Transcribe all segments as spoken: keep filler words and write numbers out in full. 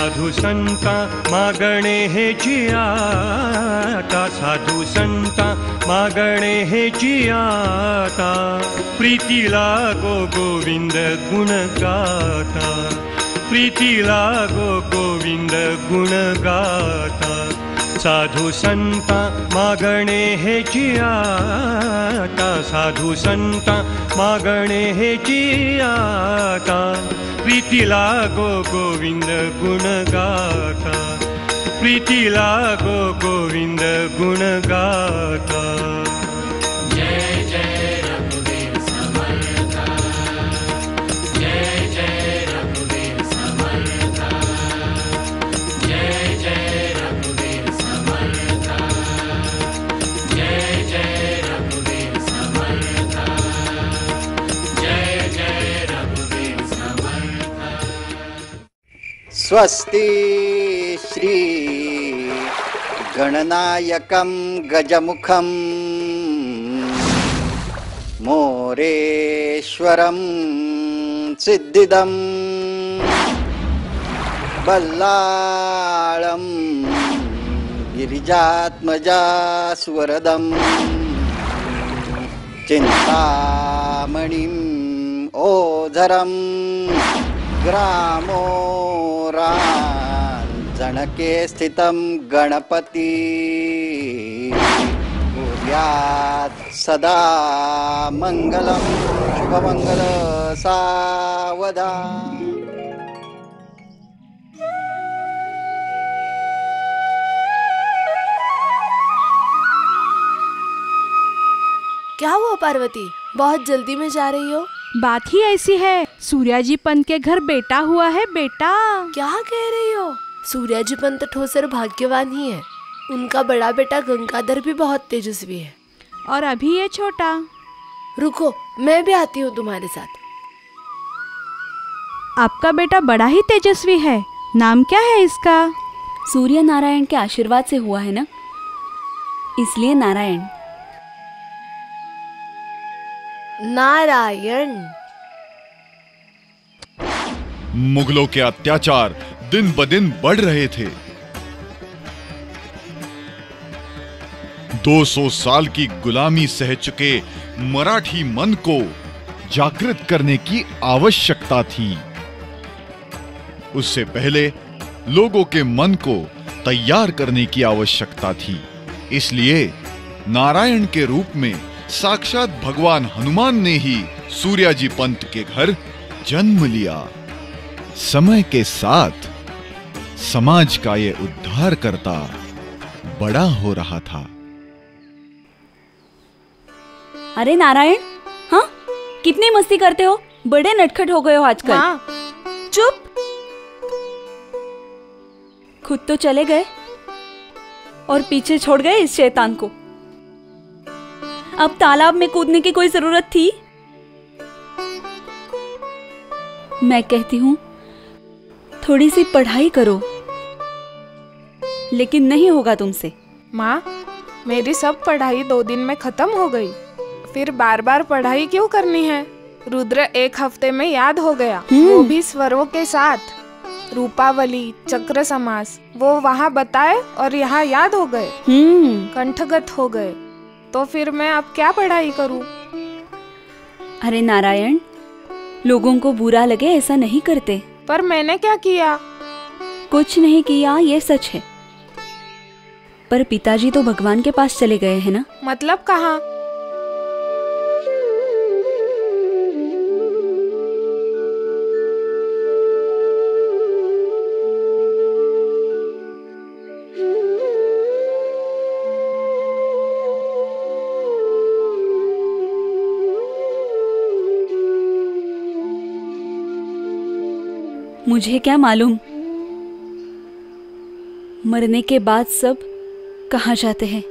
साधू संता मागणे हेची आता, साधू संता मागणे हेची आता, प्रीतीला गो गोविंद गुण गाता, प्रीतीला गो गोविंद गुण गाता, साधू संता मागणे हेची आता, साधू संता मागणे हेची आता, प्रीतीला गो गोविंद गुण गाता, प्रीतीला गो गोविंद गुण गाता। जय जय रघुवीर समर्थ, जय जय रघुवीर समर्थ, जय जय रघुवीर समर्थ, जय जय रघुवीर समर्थ, जय जय रघुवीर समर्थ। स्वस्ति श्री गणनायकं गजमुखं मोरेश्वरं सिद्धिदं बल्लाळं गिरिजात्मजा सुवरदं चिन्तामणिं ओझरं ग्रामो जनके स्थितं गणपति कुर्यात् सदा मंगलम शुभमंगल सावधान। क्या हुआ पार्वती, बहुत जल्दी में जा रही हो? बात ही ऐसी है, सूर्याजी पंत के घर बेटा हुआ है। बेटा क्या कह रही हो? सूर्याजी पंत ठोसर भाग्यवान ही है, उनका बड़ा बेटा गंगाधर भी बहुत तेजस्वी है। और अभी ये छोटा। रुको, मैं भी आती हूँ तुम्हारे साथ। आपका बेटा बड़ा ही तेजस्वी है, नाम क्या है इसका? सूर्य नारायण के आशीर्वाद से हुआ है ना, इसलिए नारायण। नारायण। मुगलों के अत्याचार दिन ब दिन बढ़ रहे थे। दो सौ साल की गुलामी सह चुके मराठी मन को जागृत करने की आवश्यकता थी। उससे पहले लोगों के मन को तैयार करने की आवश्यकता थी। इसलिए नारायण के रूप में साक्षात भगवान हनुमान ने ही सूर्याजी पंत के घर जन्म लिया। समय के साथ समाज का ये उद्धार करता बड़ा हो रहा था। अरे नारायण, हाँ कितनी मस्ती करते हो, बड़े नटखट हो गए हो आजकल। हाँ। चुप, खुद तो चले गए और पीछे छोड़ गए इस शैतान को। अब तालाब में कूदने की कोई जरूरत थी? मैं कहती हूँ थोड़ी सी पढ़ाई करो, लेकिन नहीं होगा तुमसे। माँ, मेरी सब पढ़ाई दो दिन में खत्म हो गई, फिर बार बार पढ़ाई क्यों करनी है? रुद्र एक हफ्ते में याद हो गया, वो भी स्वरों के साथ। रूपावली, चक्र समास, वो वहाँ बताए और यहाँ याद हो गए, कंठगत हो गए। तो फिर मैं अब क्या पढ़ाई करूं? अरे नारायण, लोगों को बुरा लगे ऐसा नहीं करते। पर मैंने क्या किया? कुछ नहीं किया, ये सच है। पर पिताजी तो भगवान के पास चले गए हैं ना। मतलब कहाँ? मुझे क्या मालूम मरने के बाद सब कहाँ जाते हैं।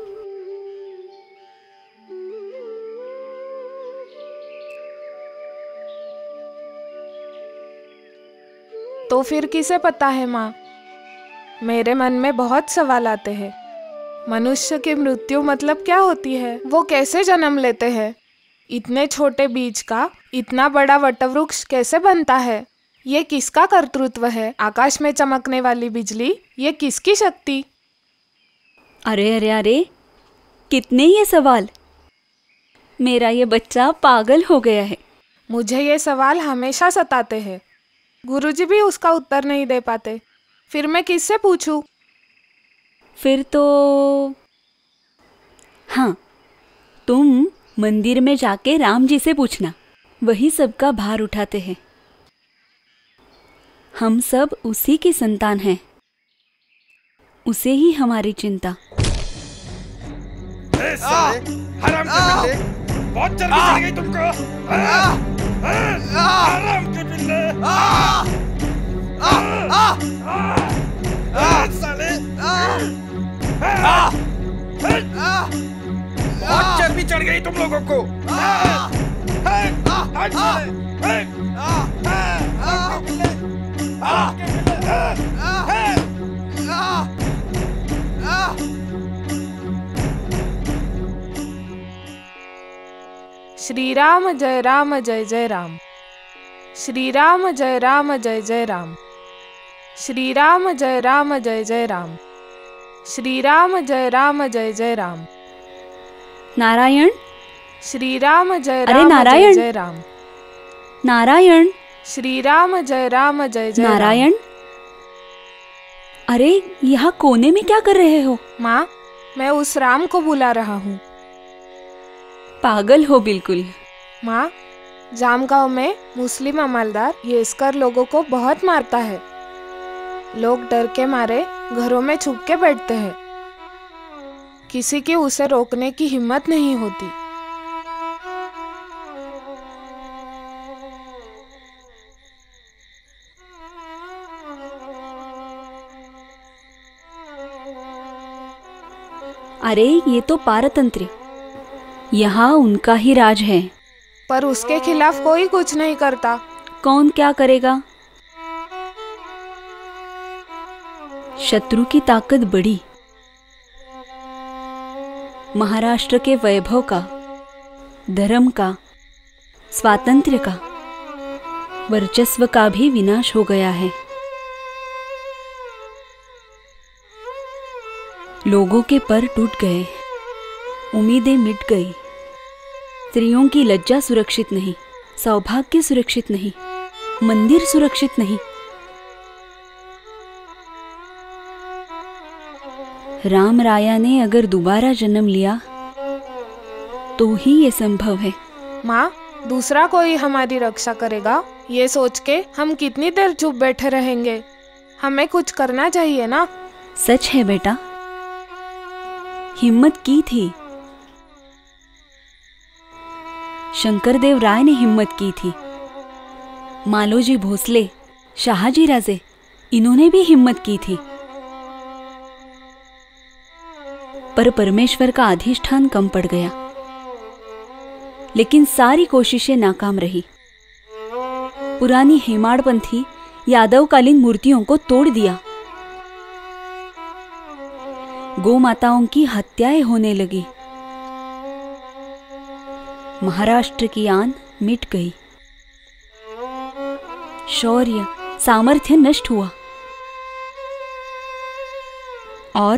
तो फिर किसे पता है माँ? मेरे मन में बहुत सवाल आते हैं। मनुष्य की मृत्यु मतलब क्या होती है? वो कैसे जन्म लेते हैं? इतने छोटे बीज का इतना बड़ा वटवृक्ष कैसे बनता है? ये किसका कर्तृत्व है? आकाश में चमकने वाली बिजली, ये किसकी शक्ति? अरे अरे अरे, कितने ये सवाल! मेरा ये बच्चा पागल हो गया है। मुझे ये सवाल हमेशा सताते हैं। गुरुजी भी उसका उत्तर नहीं दे पाते। फिर मैं किससे पूछूं? फिर तो हाँ, तुम मंदिर में जाके राम जी से पूछना, वही सबका भार उठाते हैं। हम सब उसी की संतान हैं, उसे ही हमारी चिंता। हराम के बिल्ले, बहुत चर्बी चढ़ गई तुमको। हराम के बिल्ले, साले, बहुत चर्बी चढ़ गई तुम लोगों को। श्री राम जय राम जय जय राम। श्री राम जय राम जय जय राम। श्री राम जय राम जय जय राम। श्री राम जय राम जय जय राम। नारायण, श्री राम जय अरे राम नारायण, जय जय राम। नारायण, श्री राम जय राम जय जय नारायण। अरे यहाँ कोने में क्या कर रहे हो? माँ, मैं उस राम को बुला रहा हूँ। पागल हो बिल्कुल। माँ, जामगांव में मुस्लिम अमलदार येस्कर लोगों को बहुत मारता है। लोग डर के मारे घरों में छुप के बैठते हैं। किसी की उसे रोकने की हिम्मत नहीं होती। अरे ये तो पारतंत्र, यहाँ उनका ही राज है। पर उसके खिलाफ कोई कुछ नहीं करता। कौन क्या करेगा? शत्रु की ताकत बड़ी। महाराष्ट्र के वैभव का, धर्म का, स्वातंत्र्य का, वर्चस्व का भी विनाश हो गया है। लोगों के पर टूट गए, उम्मीदें मिट गई। स्त्रियों की लज्जा सुरक्षित नहीं, सौभाग्य सुरक्षित नहीं, मंदिर सुरक्षित नहीं। राम राया ने अगर दोबारा जन्म लिया तो ही ये संभव है। माँ, दूसरा कोई हमारी रक्षा करेगा, ये सोच के हम कितनी देर चुप बैठे रहेंगे? हमें कुछ करना चाहिए ना। सच है बेटा, हिम्मत की थी। शंकरदेव राय ने हिम्मत की थी। मालोजी भोसले, शाहजी राजे, इन्होंने भी हिम्मत की थी। पर परमेश्वर का अधिष्ठान कम पड़ गया। लेकिन सारी कोशिशें नाकाम रही। पुरानी हेमाड़पंथी यादवकालीन मूर्तियों को तोड़ दिया। गौ माताओं की हत्याएं होने लगी। महाराष्ट्र की आन मिट गई। शौर्य, सामर्थ्य नष्ट हुआ। और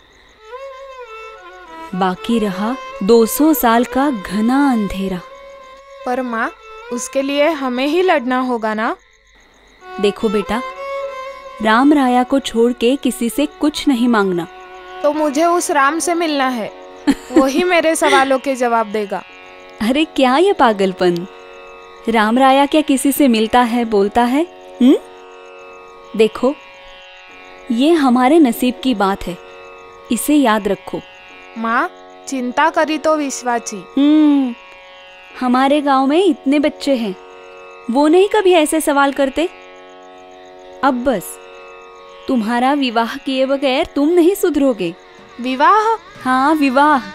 बाकी रहा दो सौ साल का घना अंधेरा। पर माँ, उसके लिए हमें ही लड़ना होगा ना। देखो बेटा, राम राया को छोड़ के किसी से कुछ नहीं मांगना। तो मुझे उस राम से मिलना है, वही मेरे सवालों के जवाब देगा। अरे क्या ये पागलपन! राम राया क्या किसी से मिलता है, बोलता है? हुँ? देखो, ये हमारे नसीब की बात है, इसे याद रखो। माँ, चिंता करी तो विश्वाची। हम्म, हमारे गांव में इतने बच्चे हैं, वो नहीं कभी ऐसे सवाल करते। अब बस, तुम्हारा विवाह किए बगैर तुम नहीं सुधरोगे। विवाह? हाँ, विवाह।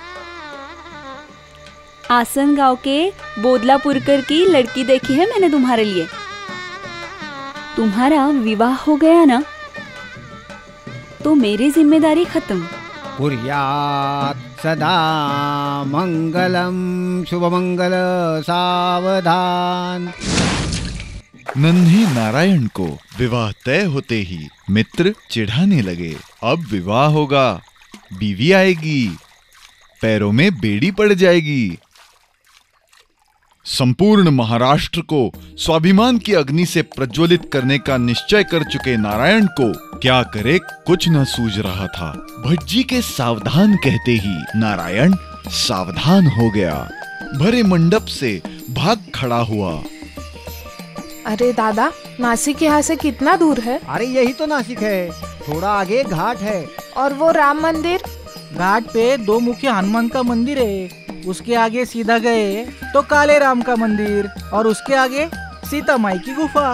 आसन गांव के बोदलापुरकर की लड़की देखी है मैंने तुम्हारे लिए। तुम्हारा विवाह हो गया ना, तो मेरी जिम्मेदारी खत्म। कुर्यात् सदा मंगलम शुभमंगल सावधान। नन्हे नारायण को विवाह तय होते ही मित्र चिढ़ाने लगे। अब विवाह होगा, बीवी आएगी, पैरों में बेड़ी पड़ जाएगी। संपूर्ण महाराष्ट्र को स्वाभिमान की अग्नि से प्रज्वलित करने का निश्चय कर चुके नारायण को क्या करे कुछ न सूझ रहा था। भटजी के सावधान कहते ही नारायण सावधान हो गया। भरे मंडप से भाग खड़ा हुआ। अरे दादा, नासिक यहाँ से कितना दूर है? अरे यही तो नासिक है, थोड़ा आगे घाट है। और वो राम मंदिर? घाट पे दो मुखी हनुमान का मंदिर है, उसके आगे सीधा गए तो काले राम का मंदिर और उसके आगे सीता माई की गुफा।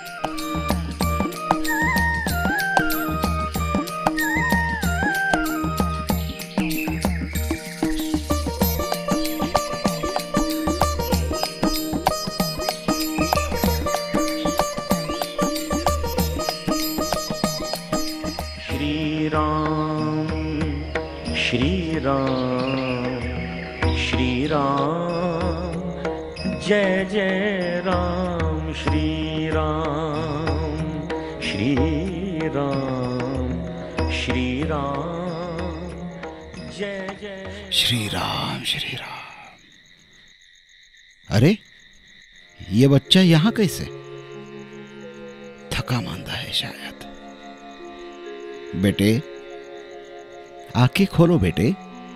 श्री राम श्री राम श्री राम जय जय राम। श्री राम श्री राम श्री राम जय जय श्री राम श्री राम। अरे ये बच्चा यहाँ कैसे? थका मांदा है शायद। बेटे आंखें खोलो बेटे,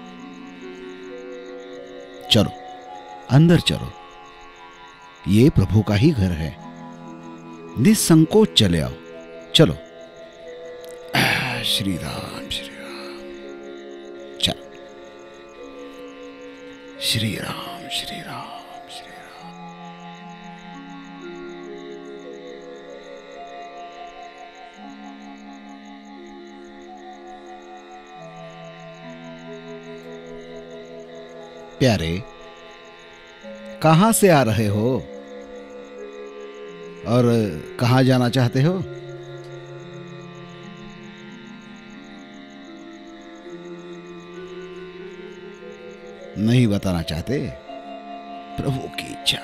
चलो अंदर चलो, ये प्रभु का ही घर है। निसंकोच चले आओ, चलो। श्री राम श्री राम। चलो श्री राम श्री राम श्री राम। प्यारे, कहां से आ रहे हो और कहां जाना चाहते हो? नहीं बताना चाहते? प्रभु की इच्छा।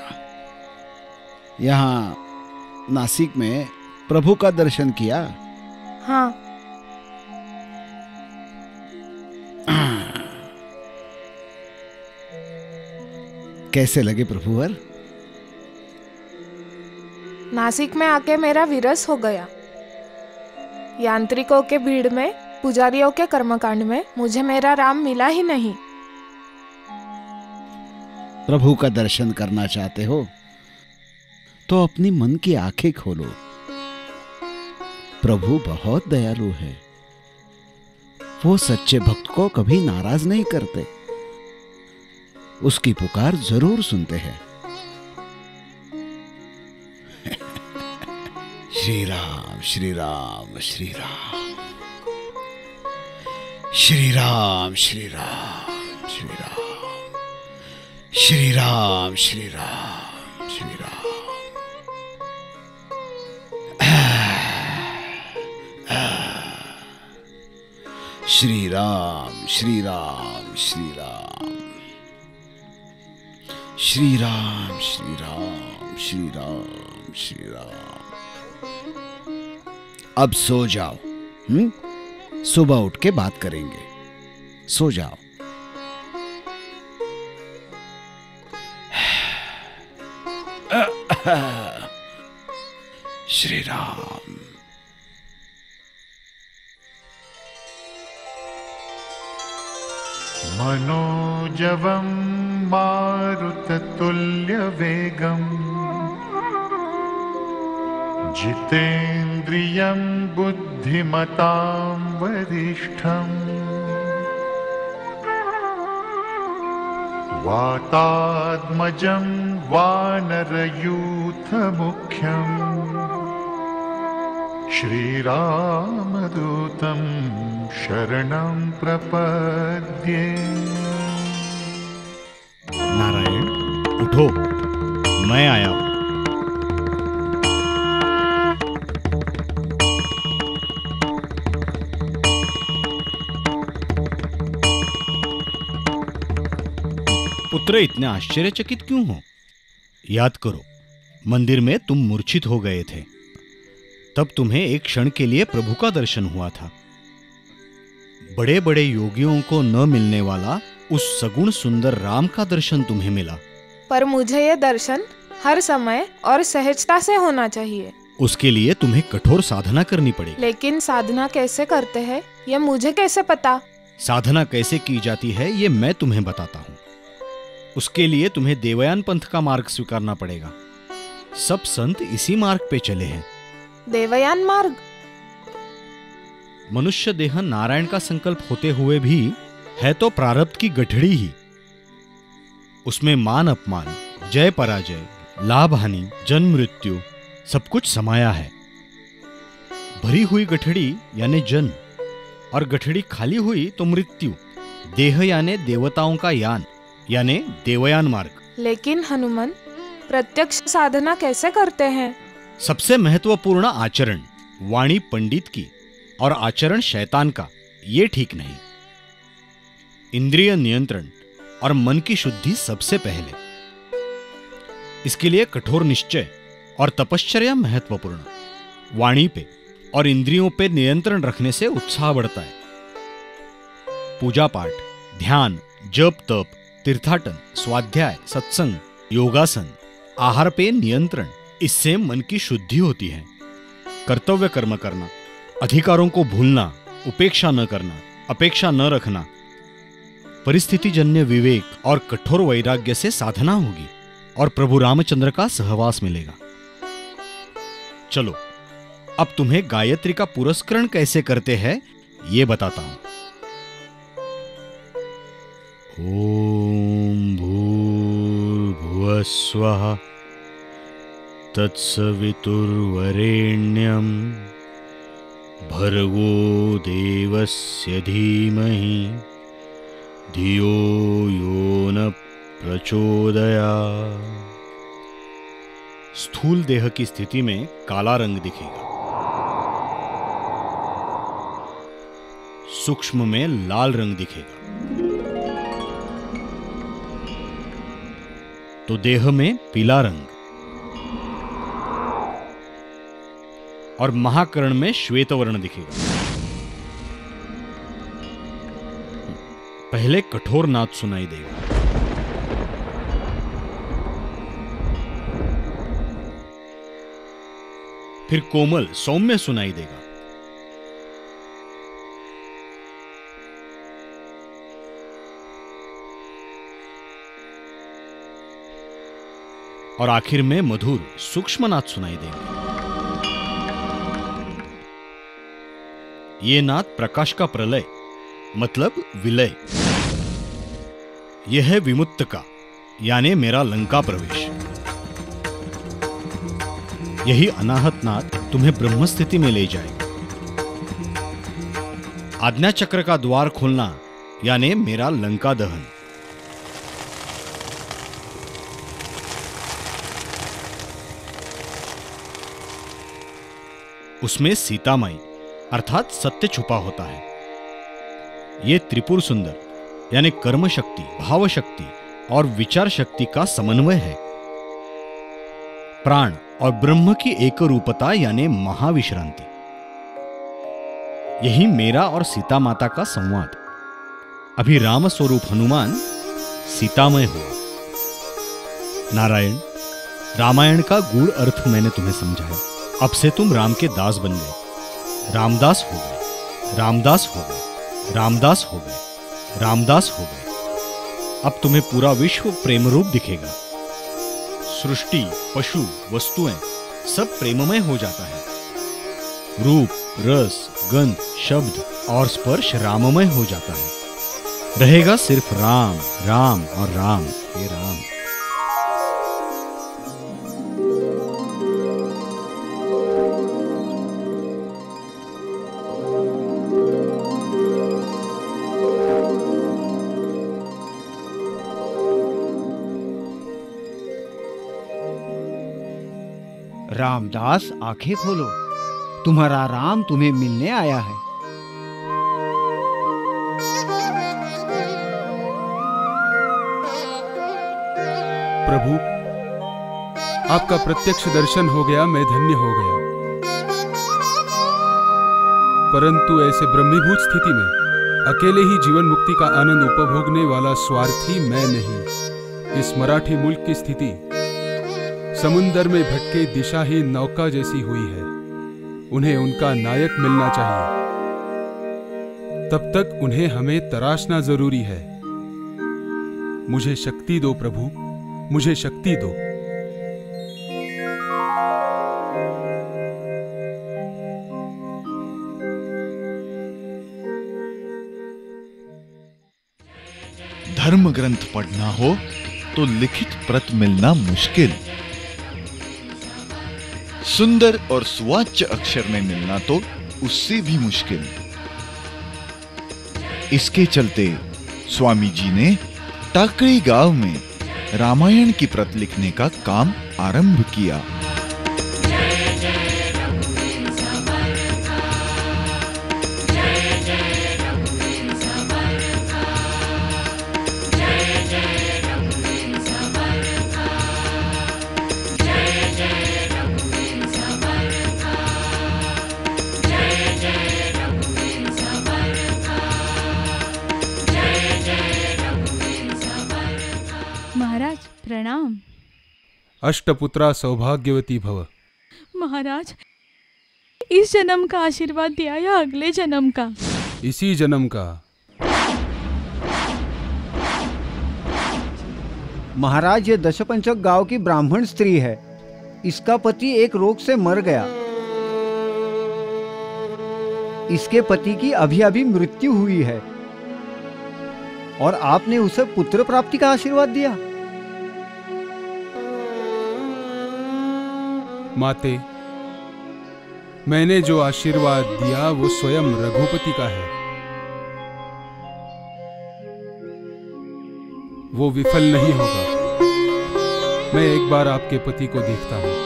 यहां नासिक में प्रभु का दर्शन किया? हाँ। कैसे लगे प्रभुवर? नासिक में आके मेरा विरस हो गया। यांत्रिकों के भीड़ में, पुजारियों के कर्मकांड में मुझे मेरा राम मिला ही नहीं। प्रभु का दर्शन करना चाहते हो तो अपनी मन की आंखें खोलो। प्रभु बहुत दयालु है, वो सच्चे भक्त को कभी नाराज नहीं करते, उसकी पुकार जरूर सुनते हैं। श्री राम श्री राम श्री राम श्री राम श्री राम श्री राम श्री राम श्री राम श्री राम। श्री राम श्री राम श्री राम श्री राम श्री राम श्री राम श्री राम। अब सो जाओ, हम्म? सुबह उठ के बात करेंगे। सो जाओ। श्री राम। मनोजवं मारुततुल्यवेगम् जितेन्द्रियं बुद्धिमतां वरिष्ठम् वातात्मजं वानरयूथमुख्यम् श्रीरामदूतं शरणं प्रपद्ये। नारायण उठो, मैं आया हूं। पुत्र इतने आश्चर्यचकित क्यों हो? याद करो, मंदिर में तुम मूर्छित हो गए थे। तब तुम्हें एक क्षण के लिए प्रभु का दर्शन हुआ था। बड़े बड़े योगियों को न मिलने वाला उस सगुण सुंदर राम का दर्शन तुम्हें मिला। पर मुझे ये दर्शन हर समय और सहजता से होना चाहिए। उसके लिए तुम्हें कठोर साधना करनी पड़ेगी। लेकिन साधना कैसे करते हैं ये मुझे कैसे पता? साधना कैसे की जाती है ये मैं तुम्हें बताता हूँ। उसके लिए तुम्हें देवयान पंथ का मार्ग स्वीकारना पड़ेगा। सब संत इसी मार्ग पे चले हैं। देवयान मार्ग? मनुष्य देह नारायण का संकल्प होते हुए भी है तो प्रारब्ध की गठड़ी ही। उसमें मान अपमान, जय पराजय, लाभ हानि, जन्म मृत्यु सब कुछ समाया है। भरी हुई गठड़ी यानी जन्म और गठड़ी खाली हुई तो मृत्यु। देह यानी देवताओं का यान यानी देवयान मार्ग। लेकिन हनुमान, प्रत्यक्ष साधना कैसे करते हैं? सबसे महत्वपूर्ण आचरण वाणी पंडित की और आचरण शैतान का, ये ठीक नहीं। इंद्रिय नियंत्रण और मन की शुद्धि सबसे पहले। इसके लिए कठोर निश्चय और तपश्चर्या महत्वपूर्ण। वाणी पे और इंद्रियों पे नियंत्रण रखने से उत्साह बढ़ता है। पूजा पाठ, ध्यान, जप तप, तीर्थाटन, स्वाध्याय, सत्संग, योगासन, आहार पे नियंत्रण, इससे मन की शुद्धि होती है। कर्तव्य कर्म करना, अधिकारों को भूलना, उपेक्षा न करना, अपेक्षा न रखना, परिस्थिति जन्य विवेक और कठोर वैराग्य से साधना होगी और प्रभु रामचंद्र का सहवास मिलेगा। चलो अब तुम्हें गायत्री का पुरस्करण कैसे करते हैं ये बताता हूं। ओम भूर्भुवः स्वः तत्सवितुर्वरेण्यं भर्गो देवस्य धीमहि धियो यो न प्रचोदयात्। स्थूल देह की स्थिति में काला रंग दिखेगा, सूक्ष्म में लाल रंग दिखेगा, तो देह में पीला रंग, और महाकर्ण में श्वेत वर्ण दिखेगा। पहले कठोर नाद सुनाई देगा, फिर कोमल सौम्य सुनाई देगा, और आखिर में मधुर सूक्ष्म नाद सुनाई देंगे। ये नाद प्रकाश का प्रलय मतलब विलय। यह है विमुक्त का यानी मेरा लंका प्रवेश। यही अनाहत नाद तुम्हें ब्रह्म स्थिति में ले जाएगा। आज्ञा चक्र का द्वार खोलना यानी मेरा लंका दहन। उसमें सीतामाई अर्थात सत्य छुपा होता है। ये त्रिपुर सुंदर यानी कर्म शक्ति, भाव शक्ति और विचार शक्ति का समन्वय है। प्राण और ब्रह्म की एक रूपता यानी महाविश्रांति। यही मेरा और सीता माता का संवाद। अभी राम स्वरूप हनुमान सीतामय हुआ। नारायण, रामायण का गूढ़ अर्थ मैंने तुम्हें समझाया। अब से तुम राम के दास बन गए, रामदास हो गए, रामदास हो गए, रामदास हो गए, रामदास हो गए। अब तुम्हें पूरा विश्व प्रेम रूप दिखेगा। सृष्टि, पशु, वस्तुएं सब प्रेममय हो जाता है। रूप, रस, गंध, शब्द और स्पर्श राममय हो जाता है। रहेगा सिर्फ राम, राम और राम। हे राम। रामदास, आंखें खोलो, तुम्हारा राम तुम्हें मिलने आया है। प्रभु, आपका प्रत्यक्ष दर्शन हो गया, मैं धन्य हो गया। परंतु ऐसे ब्रह्मीभूत स्थिति में अकेले ही जीवन मुक्ति का आनंद उपभोगने वाला स्वार्थी मैं नहीं। इस मराठी मुल्क की स्थिति समुंदर में भटके दिशाहीन नौका जैसी हुई है। उन्हें उनका नायक मिलना चाहिए, तब तक उन्हें हमें तराशना जरूरी है। मुझे शक्ति दो प्रभु, मुझे शक्ति दो। धर्म ग्रंथ पढ़ना हो तो लिखित प्रत मिलना मुश्किल, सुंदर और सुवाच्य अक्षर में मिलना तो उससे भी मुश्किल। इसके चलते स्वामी जी ने टाकरी गांव में रामायण की प्रत लिखने का काम आरंभ किया। महाराज प्रणाम। अष्टपुत्रा सौभाग्यवती भव। महाराज, इस जन्म का आशीर्वाद दिया या अगले जन्म का? इसी जन्म का। महाराज, ये दशपंचक गांव की ब्राह्मण स्त्री है। इसका पति एक रोग से मर गया। इसके पति की अभी अभी मृत्यु हुई है और आपने उसे पुत्र प्राप्ति का आशीर्वाद दिया। माते, मैंने जो आशीर्वाद दिया वो स्वयं रघुपति का है। वो विफल नहीं होगा। मैं एक बार आपके पति को देखता हूं।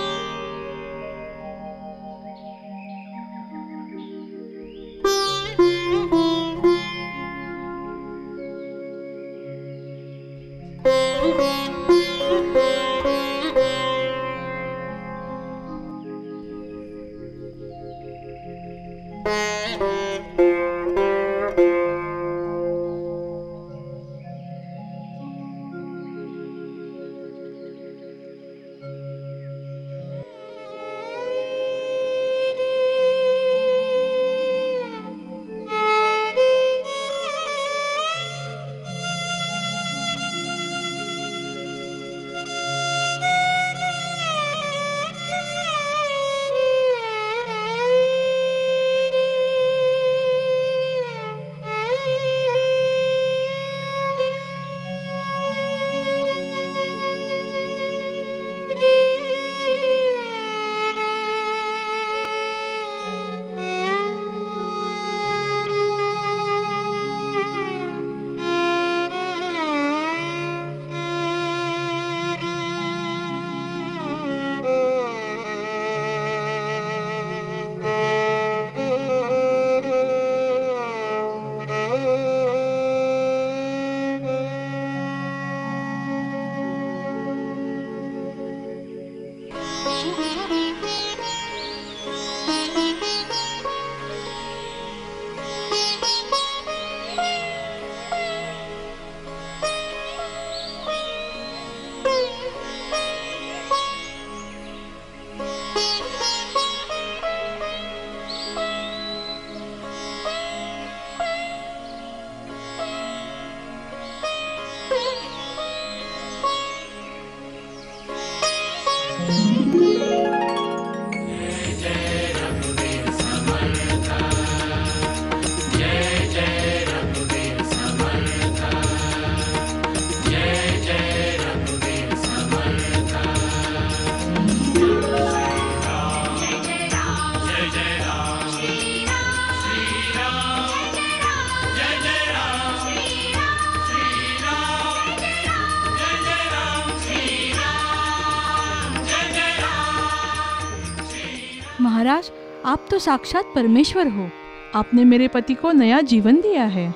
महाराज, आप तो साक्षात परमेश्वर हो। आपने मेरे पति को नया जीवन दिया है।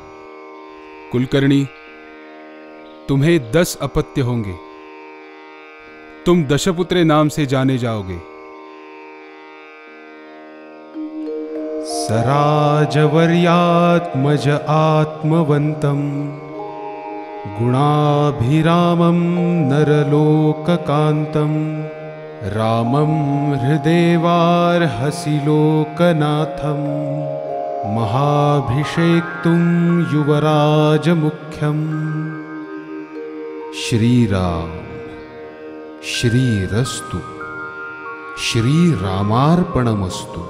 कुलकर्णी, तुम्हें दस अपत्य होंगे। तुम दशपुत्रे नाम से जाने जाओगे। सराजवर्यात्मज आत्मवंतम गुणाभिरामं नरलोककांतं रामं हृदेवार्हसि लोकनाथं महाभिषेक्तुं युवराजमुख्यम्। श्रीराम श्रीरस्तु श्रीरामार्पणमस्तु।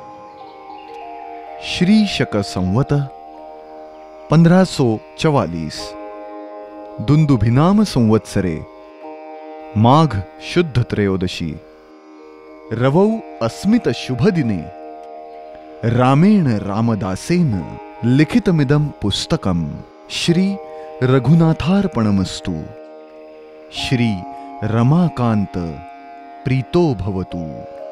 श्री शक संवत पंद्रह सौ चवालीस दुंदुभिनाम संवत्सरे माघ शुद्ध त्रयोदशी रवौ अस्मित शुभ दिने रामेण रामदासेन लिखितमिदं पुस्तकं श्री रघुनाथार्पणमस्तु। श्री रमाकांत प्रीतो भवतु।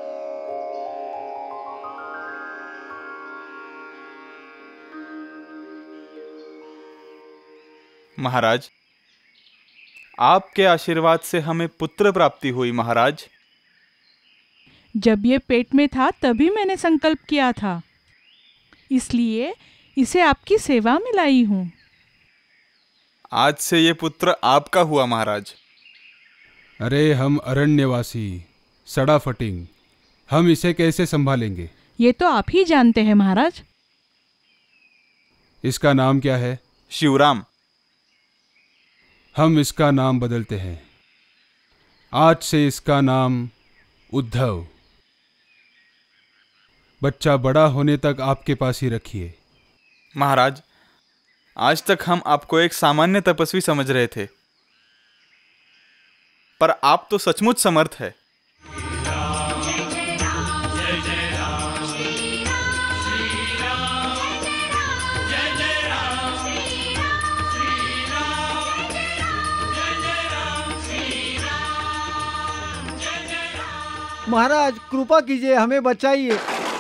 महाराज, आपके आशीर्वाद से हमें पुत्र प्राप्ति हुई। महाराज, जब ये पेट में था तभी मैंने संकल्प किया था, इसलिए इसे आपकी सेवा में लाई हूं। आज से ये पुत्र आपका हुआ। महाराज, अरे हम अरण्यवासी सड़ा फटिंग, हम इसे कैसे संभालेंगे? ये तो आप ही जानते हैं महाराज। इसका नाम क्या है? शिवराम। हम इसका नाम बदलते हैं। आज से इसका नाम उद्धव। बच्चा बड़ा होने तक आपके पास ही रखिए। महाराज, आज तक हम आपको एक सामान्य तपस्वी समझ रहे थे, पर आप तो सचमुच समर्थ है। महाराज कृपा कीजिए, हमें बचाइए।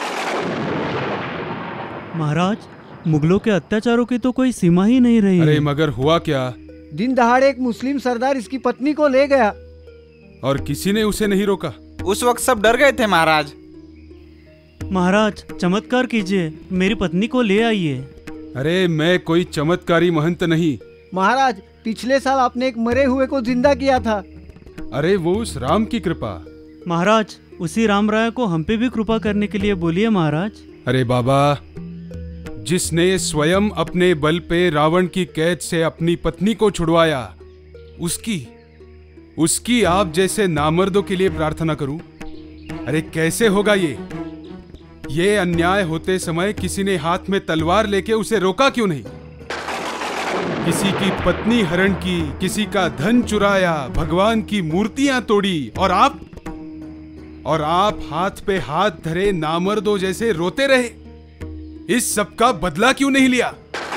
महाराज, मुगलों के अत्याचारों की तो कोई सीमा ही नहीं रही। अरे मगर हुआ क्या? दिन दहाड़े एक मुस्लिम सरदार इसकी पत्नी को ले गया और किसी ने उसे नहीं रोका। उस वक्त सब डर गए थे। महाराज महाराज चमत्कार कीजिए, मेरी पत्नी को ले आइए। अरे मैं कोई चमत्कारी महंत नहीं। महाराज, पिछले साल आपने एक मरे हुए को जिंदा किया था। अरे वो उस राम की कृपा। महाराज, उसी राम राय को हम पे भी कृपा करने के लिए बोलिए महाराज। अरे बाबा, जिसने स्वयं अपने बल पे रावण की कैद से अपनी पत्नी को छुड़वाया, उसकी उसकी आप जैसे नामर्दों के लिए प्रार्थना करूं? अरे कैसे होगा ये? ये अन्याय होते समय किसी ने हाथ में तलवार लेके उसे रोका क्यों नहीं? किसी की पत्नी हरण की, किसी का धन चुराया, भगवान की मूर्तियां तोड़ी, और आप और आप हाथ पे हाथ धरे नामर्दों जैसे रोते रहे। इस सब का बदला क्यों नहीं लिया?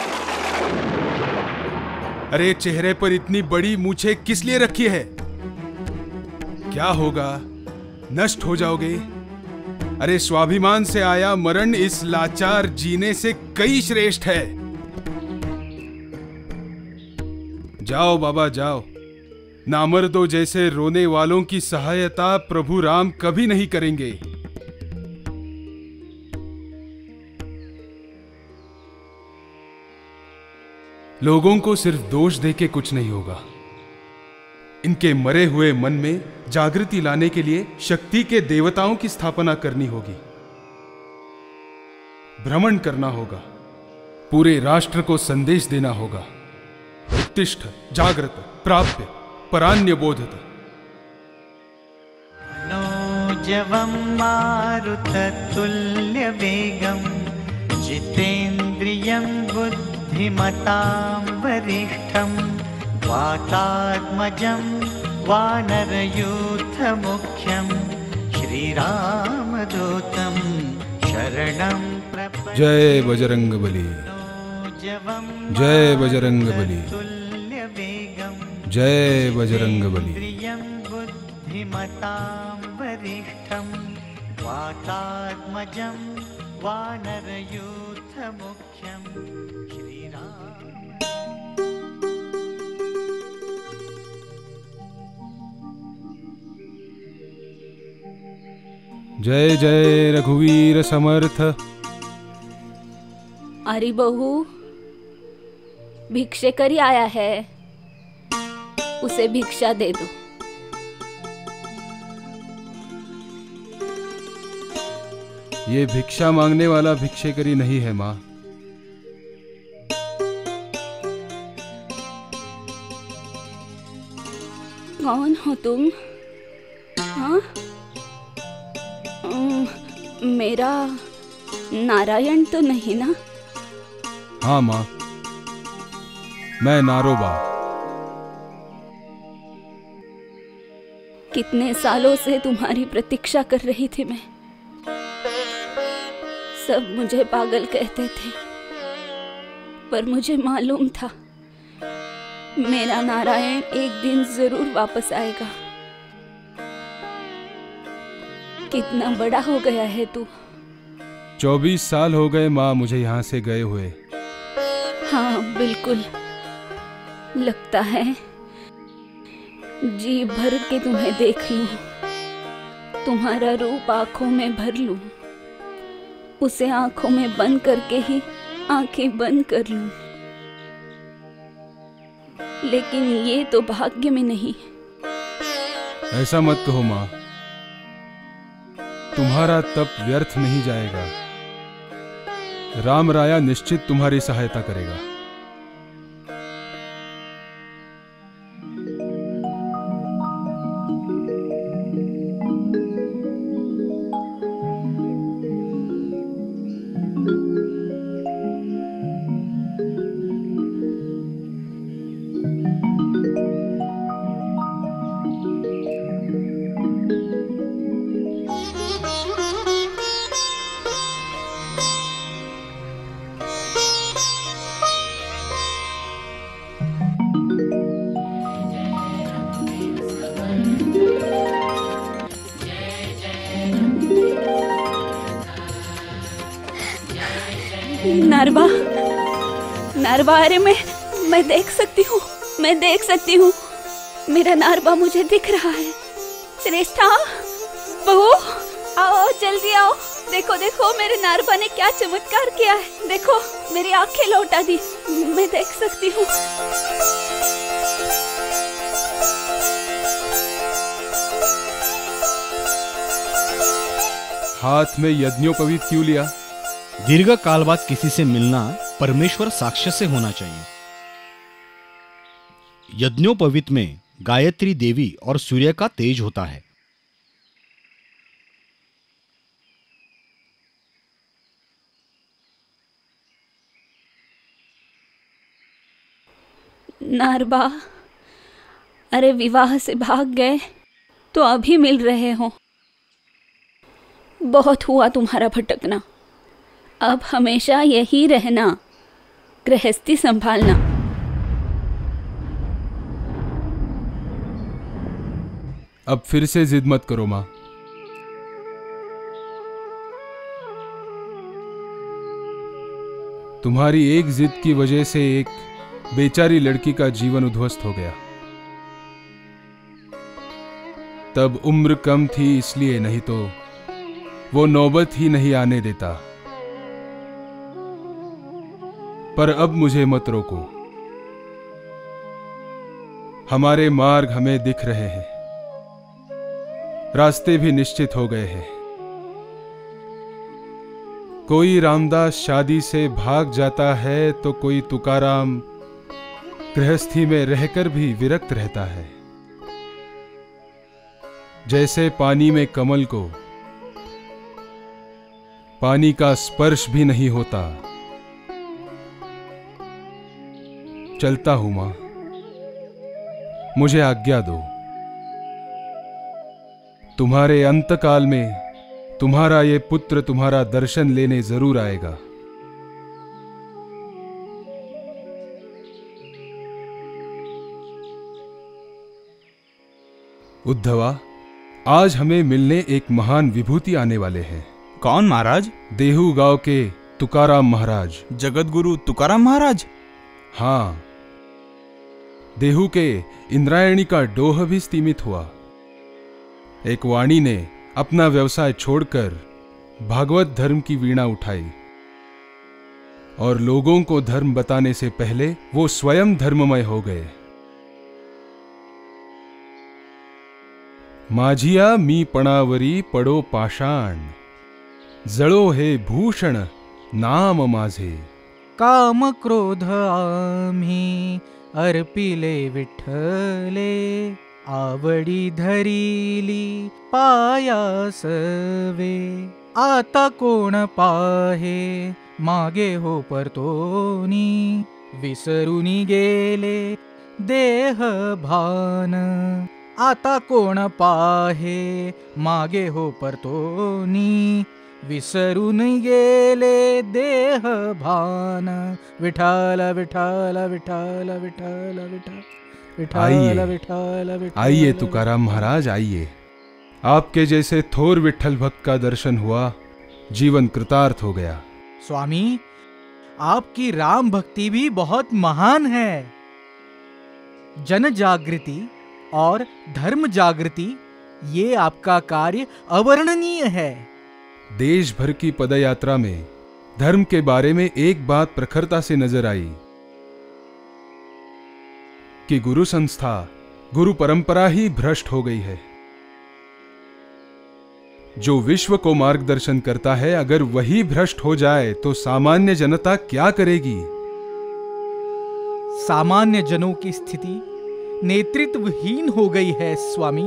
अरे चेहरे पर इतनी बड़ी मूछें किस लिए रखी है? क्या होगा? नष्ट हो जाओगे। अरे स्वाभिमान से आया मरण इस लाचार जीने से कई श्रेष्ठ है। जाओ बाबा जाओ, नामर्दों जैसे रोने वालों की सहायता प्रभु राम कभी नहीं करेंगे। लोगों को सिर्फ दोष देके कुछ नहीं होगा। इनके मरे हुए मन में जागृति लाने के लिए शक्ति के देवताओं की स्थापना करनी होगी। भ्रमण करना होगा, पूरे राष्ट्र को संदेश देना होगा। उत्तिष्ठ जागृत प्राप्य परान्य बोधत। नोजवं मारुततुल्य वेगं जितेन्द्रियं बुद्धिमतां वरिष्ठं वातात्मजं वानरयूथमुख्यं श्रीरामदूतं शरणं प्रपद्ये। जय बजरंगबली, जय बजरंगबली, जय बजरंगबली। बुद्धिमतां वरिष्ठं वातात्मजं वानरयूथमुख्यं श्रीराम। जय जय रघुवीर समर्थ। अरे बहू, भिक्षे करी आया है, उसे भिक्षा दे दो। ये भिक्षा मांगने वाला भिक्षेकरी नहीं है माँ। कौन हो तुम? हाँ? उम, मेरा नारायण तो नहीं ना? हाँ माँ, मैं नारोबा। कितने सालों से तुम्हारी प्रतीक्षा कर रही थी मैं। सब मुझे पागल कहते थे, पर मुझे मालूम था मेरा नारायण एक दिन जरूर वापस आएगा। कितना बड़ा हो गया है तू। चौबीस साल हो गए माँ मुझे यहाँ से गए हुए। हाँ बिल्कुल, लगता है जी भर के तुम्हें देख लूं, तुम्हारा रूप आंखों में भर लूं, उसे आंखों में बंद करके ही आंखें बंद कर लूं। लेकिन ये तो भाग्य में नहीं। ऐसा मत कहो माँ, तुम्हारा तप व्यर्थ नहीं जाएगा। राम राया निश्चित तुम्हारी सहायता करेगा। नारबा, नारबा, अरे मैं मैं देख सकती हूँ, मैं देख सकती हूँ, मेरा नारबा मुझे दिख रहा है। श्रेष्ठा, बहू, आओ जल्दी आओ, देखो देखो मेरे नारबा ने क्या चमत्कार किया है। देखो मेरी आंखें लौटा दी, मैं देख सकती हूँ। हाथ में यज्ञोपवीत क्यों लिया? दीर्घ काल बाद किसी से मिलना परमेश्वर साक्ष्य से होना चाहिए। यज्ञोपवीत में गायत्री देवी और सूर्य का तेज होता है। नारबा, अरे विवाह से भाग गए तो अभी मिल रहे हो। बहुत हुआ तुम्हारा भटकना, अब हमेशा यही रहना, गृहस्थी संभालना। अब फिर से जिद मत करो माँ। तुम्हारी एक जिद की वजह से एक बेचारी लड़की का जीवन उद्ध्वस्त हो गया। तब उम्र कम थी इसलिए, नहीं तो वो नौबत ही नहीं आने देता। पर अब मुझे मत रोको, हमारे मार्ग हमें दिख रहे हैं, रास्ते भी निश्चित हो गए हैं। कोई रामदास शादी से भाग जाता है तो कोई तुकाराम गृहस्थी में रहकर भी विरक्त रहता है। जैसे पानी में कमल को पानी का स्पर्श भी नहीं होता। चलता हूं मां, मुझे आज्ञा दो। तुम्हारे अंतकाल में तुम्हारा ये पुत्र तुम्हारा दर्शन लेने जरूर आएगा। उद्धवा, आज हमें मिलने एक महान विभूति आने वाले हैं। कौन महाराज? देहू गांव के तुकाराम महाराज। जगत गुरु तुकाराम महाराज? हाँ, देहू के इंद्रायणी का डोह भी स्तीमित हुआ। एक वाणी ने अपना व्यवसाय छोड़कर भागवत धर्म की वीणा उठाई और लोगों को धर्म बताने से पहले वो स्वयं धर्ममय हो गए। माझिया मी पणावरी पडो पाषाण, जळो हे भूषण नाम माझे। काम क्रोध आम्ही अर्पिले विठ्ठले, आवडी धरिली पायासवे। आता कोण पाहे मागे हो परतोनी, विसरुनी गेले देह भान। आता कोण पाहे मागे हो परतोनी, विसरून गेले देह भान। विठाल विठाल विठाल विठाल विठाल विठाल विठाल विठाल। आइए तुकाराम महाराज, आइए। आपके जैसे थोर विठ्ठल भक्त का दर्शन हुआ, जीवन कृतार्थ हो गया। स्वामी, आपकी राम भक्ति भी बहुत महान है। जन जागृति और धर्म जागृति, ये आपका कार्य अवर्णनीय है। देश भर की पदयात्रा में धर्म के बारे में एक बात प्रखरता से नजर आई कि गुरु संस्था, गुरु परंपरा ही भ्रष्ट हो गई है। जो विश्व को मार्गदर्शन करता है, अगर वही भ्रष्ट हो जाए तो सामान्य जनता क्या करेगी? सामान्य जनों की स्थिति नेतृत्वहीन हो गई है स्वामी।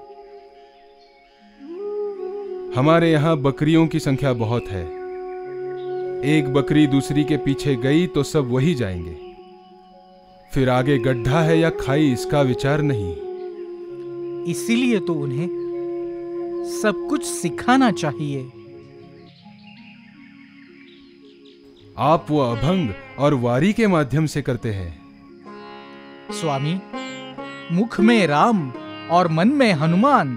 हमारे यहां बकरियों की संख्या बहुत है। एक बकरी दूसरी के पीछे गई तो सब वही जाएंगे। फिर आगे गड्ढा है या खाई, इसका विचार नहीं। इसीलिए तो उन्हें सब कुछ सिखाना चाहिए। आप वो अभंग और वारी के माध्यम से करते हैं। स्वामी, मुख में राम और मन में हनुमान।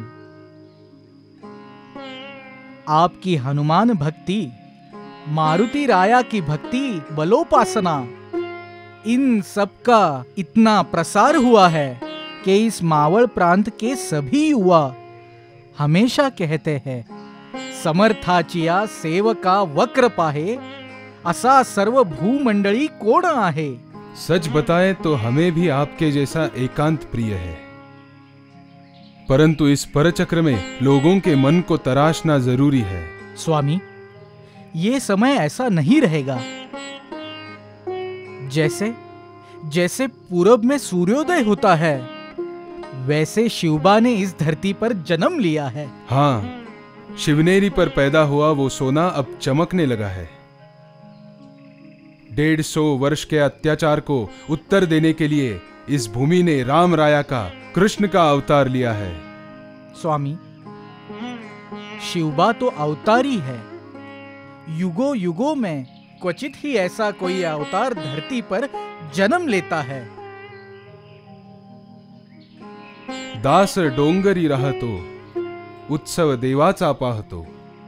आपकी हनुमान भक्ति, मारुति राया की भक्ति, बलोपासना, इन सब का इतना प्रसार हुआ है कि इस मावल प्रांत के सभी युवा हमेशा कहते हैं, समर्थाचिया सेवका वक्र पाहे, असा सर्व भूमंडली कोण आहे। सच बताएं तो हमें भी आपके जैसा एकांत प्रिय है, परंतु इस परचक्र में लोगों के मन को तराशना जरूरी है। स्वामी, ये समय ऐसा नहीं रहेगा। जैसे जैसे पूरब में सूर्योदय होता है, वैसे शिवबा ने इस धरती पर जन्म लिया है। हाँ, शिवनेरी पर पैदा हुआ वो सोना अब चमकने लगा है। डेढ़ सौ वर्ष के अत्याचार को उत्तर देने के लिए इस भूमि ने राम राया का, कृष्ण का अवतार लिया है। स्वामी, शिवबा तो अवतारी है। युगों युगों में क्वचित ही ऐसा कोई अवतार धरती पर जन्म लेता है। दास डोंगरी राहतो, उत्सव देवाचा पाहतो।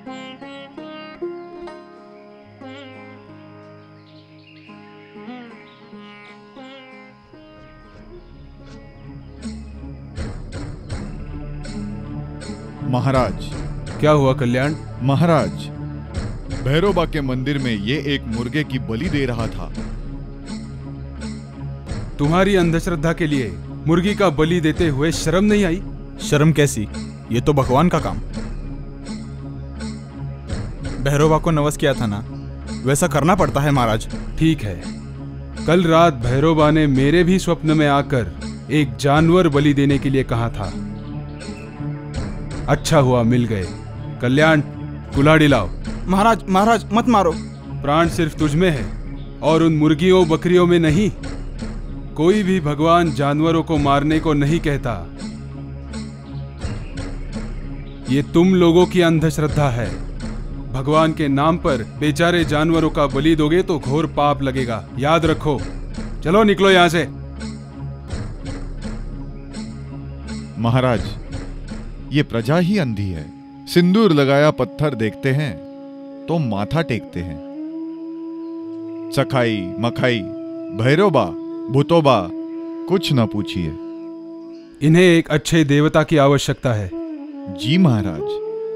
महाराज। क्या हुआ कल्याण? महाराज, भैरोबा के मंदिर में ये एक मुर्गे की बलि दे रहा था। तुम्हारी अंधश्रद्धा के लिए मुर्गी का बलि देते हुए शर्म नहीं आई? शर्म कैसी, ये तो भगवान का काम। भैरोबा को नवस किया था ना, वैसा करना पड़ता है महाराज। ठीक है, कल रात भैरोबा ने मेरे भी स्वप्न में आकर एक जानवर बलि देने के लिए कहा था। अच्छा हुआ मिल गए। कल्याण, कुल्हाड़ी लाओ। महाराज महाराज मत मारो। प्राण सिर्फ तुझ में है और उन मुर्गियों बकरियों में नहीं। कोई भी भगवान जानवरों को मारने को नहीं कहता। ये तुम लोगों की अंधश्रद्धा है। भगवान के नाम पर बेचारे जानवरों का बलि दोगे तो घोर पाप लगेगा, याद रखो। चलो निकलो यहां से। महाराज, ये प्रजा ही अंधी है। सिंदूर लगाया पत्थर देखते हैं तो माथा टेकते हैं। सखाई मखाई, भैरोबा, भूतोबा, कुछ न पूछिए। इन्हें एक अच्छे देवता की आवश्यकता है। जी महाराज।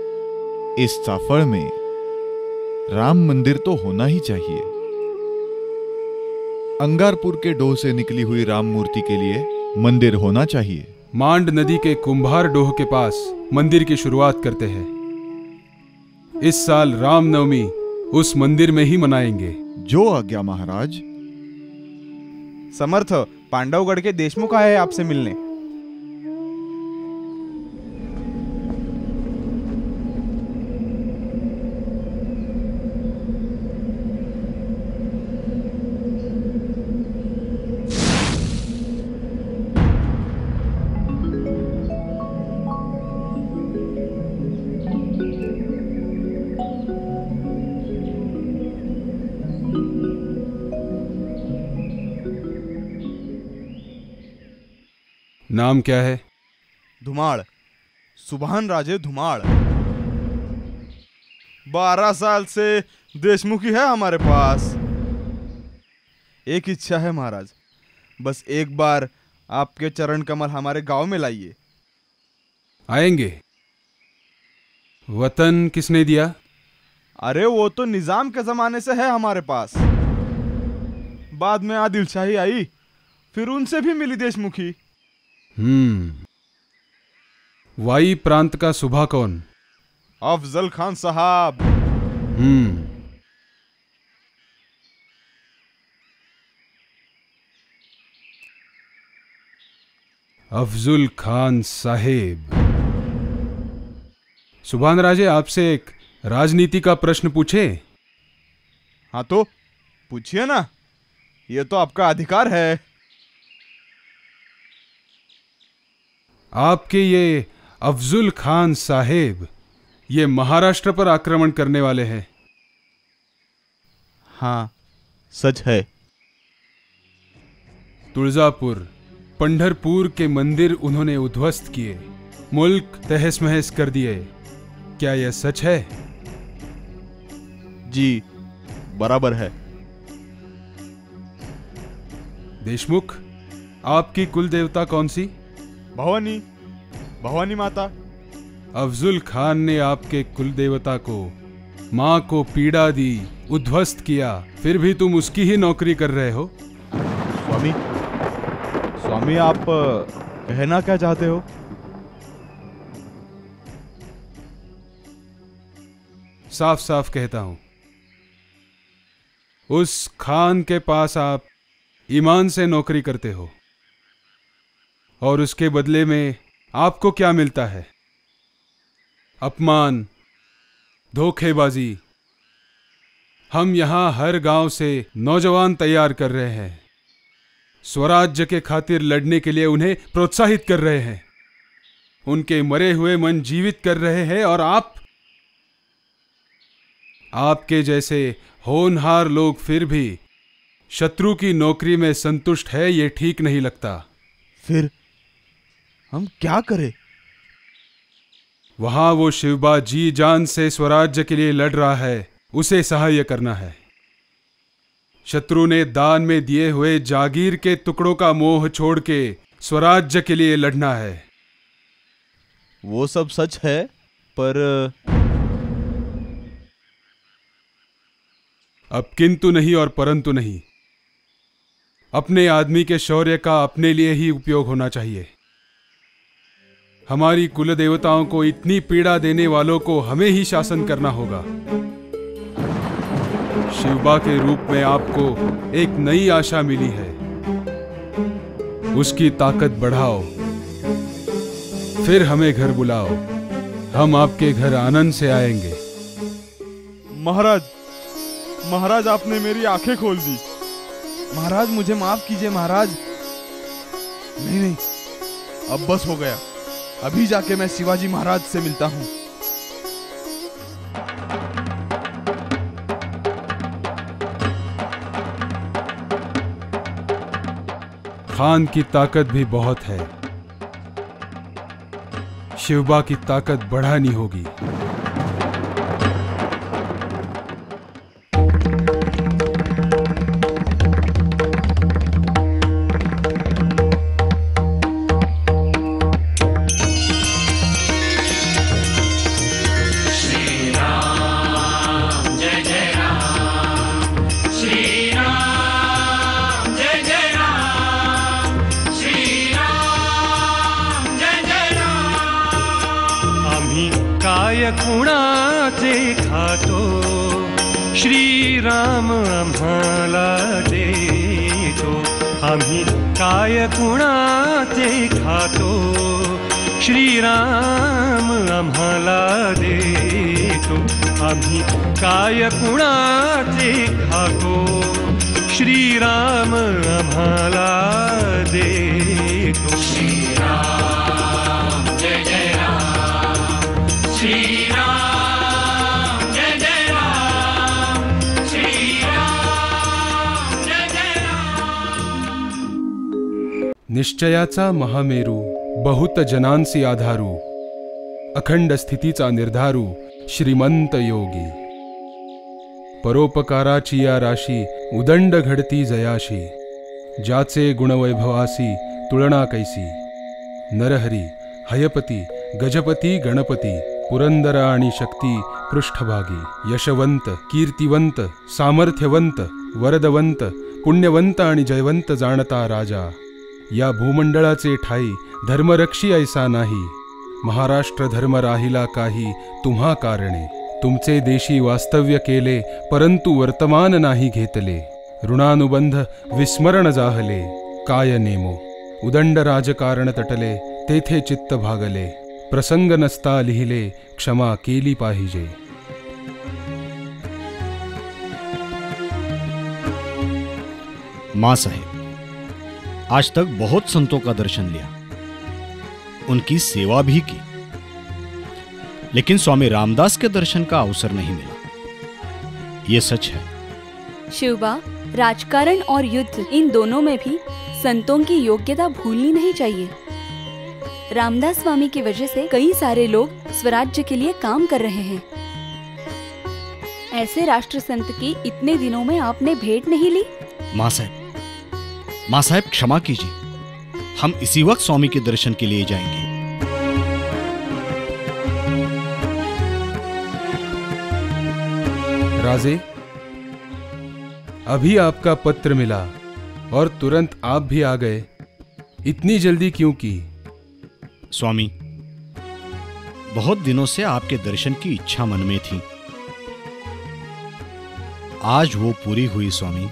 इस साफड़ में राम मंदिर तो होना ही चाहिए। अंगारपुर के डोह से निकली हुई राम मूर्ति के लिए मंदिर होना चाहिए। मांड नदी के कुंभार डोह के पास मंदिर की शुरुआत करते हैं। इस साल रामनवमी उस मंदिर में ही मनाएंगे। जो आज्ञा महाराज। समर्थ, पांडवगढ़ के देशमुख आए हैं आपसे मिलने। नाम क्या है? धुमाड़, सुभान राजे धुमाड़। बारह साल से देशमुखी है हमारे पास। एक इच्छा है महाराज, बस एक बार आपके चरण कमल हमारे गांव में लाइए। आएंगे। वतन किसने दिया? अरे वो तो निजाम के जमाने से है हमारे पास। बाद में आदिल शाही आई, फिर उनसे भी मिली देशमुखी। हम्म वाई प्रांत का सुबह कौन? अफजल खान साहब। हम्म अफजुल खान साहेब। सुभान राजे, आपसे एक राजनीति का प्रश्न पूछे? हाँ तो पूछिए ना, ये तो आपका अधिकार है। आपके ये अफजुल खान साहेब ये महाराष्ट्र पर आक्रमण करने वाले हैं। हाँ, सच है। तुळजापुर, पंढरपुर के मंदिर उन्होंने उद्ध्वस्त किए, मुल्क तहस महस कर दिए। क्या यह सच है? जी, बराबर है। देशमुख, आपकी कुल देवता कौन सी? भवानी, भवानी माता। अफजुल खान ने आपके कुल देवता को, माँ को पीड़ा दी, उद्ध्वस्त किया, फिर भी तुम उसकी ही नौकरी कर रहे हो। स्वामी, स्वामी आप कहना क्या चाहते हो? साफ साफ कहता हूं, उस खान के पास आप ईमान से नौकरी करते हो, और उसके बदले में आपको क्या मिलता है? अपमान, धोखेबाजी। हम यहां हर गांव से नौजवान तैयार कर रहे हैं, स्वराज्य के खातिर लड़ने के लिए उन्हें प्रोत्साहित कर रहे हैं, उनके मरे हुए मन जीवित कर रहे हैं, और आप आपके जैसे होनहार लोग फिर भी शत्रु की नौकरी में संतुष्ट है। ये ठीक नहीं लगता। फिर हम क्या करें? वहां वो शिवबा जी जान से स्वराज्य के लिए लड़ रहा है, उसे सहाय्य करना है। शत्रु ने दान में दिए हुए जागीर के टुकड़ों का मोह छोड़ के स्वराज्य के लिए लड़ना है। वो सब सच है, पर अब किंतु नहीं और परंतु नहीं। अपने आदमी के शौर्य का अपने लिए ही उपयोग होना चाहिए। हमारी कुल देवताओं को इतनी पीड़ा देने वालों को हमें ही शासन करना होगा। शिवबा के रूप में आपको एक नई आशा मिली है, उसकी ताकत बढ़ाओ, फिर हमें घर बुलाओ, हम आपके घर आनंद से आएंगे। महाराज, महाराज आपने मेरी आंखें खोल दी। महाराज मुझे माफ कीजिए महाराज। नहीं नहीं, अब बस हो गया। अभी जाके मैं शिवाजी महाराज से मिलता हूं। खान की ताकत भी बहुत है, शिवबा की ताकत बढ़ानी होगी। श्री काय कुणाचे खातो श्रीराम आम्हाला देतो आम्ही काय कुणाचे खातो श्रीराम आम्हाला देतो आम्ही काय कुणाचे खातो श्रीराम आम्हाला देतो श्रीराम जय जय राम श्रीराम जय जय राम श्रीराम जय जय राम। निश्चयाचा महामेरू बहुत जनांसी आधारू अखंड स्थितीचा निर्धारू श्रीमंत योगी परोपकाराची या राशी उदंड घडती जयाशी ज्याचे गुणवैभवासी तुलना कैसी नरहरी हयपती गजपती गणपती पुरंदर आणि शक्ती पृष्ठभागी यशवंत कीर्तिवंत सामर्थ्यवंत वरदवंत पुण्यवंत आणि जयवंत जाणता राजा या भूमंडळाचे ठाई धर्मरक्षी ऐसा नाही महाराष्ट्र धर्म राहिला काही तुम्हा कारणे तुमचे देशी वास्तव्य केले परंतु वर्तमान नाही घेतले ऋणानुबंध विस्मरण जाहले काय नेमो उदंड राजकारण तटले तेथे चित्त भागले प्रसंग नसता लिहिले क्षमा केली पाहिजे। मां साहेब, आज तक बहुत संतों का दर्शन लिया, उनकी सेवा भी की, लेकिन स्वामी रामदास के दर्शन का अवसर नहीं मिला। ये सच है। शिवबा, राजकारण और युद्ध इन दोनों में भी संतों की योग्यता भूलनी नहीं चाहिए। रामदास स्वामी की वजह से कई सारे लोग स्वराज्य के लिए काम कर रहे हैं। ऐसे राष्ट्र संत की इतने दिनों में आपने भेंट नहीं ली। मां साहब, मां साहब क्षमा कीजिए, हम इसी वक्त स्वामी के दर्शन के लिए जाएंगे। राजे, अभी आपका पत्र मिला और तुरंत आप भी आ गए, इतनी जल्दी क्यों की? स्वामी, बहुत दिनों से आपके दर्शन की इच्छा मन में थी, आज वो पूरी हुई स्वामी।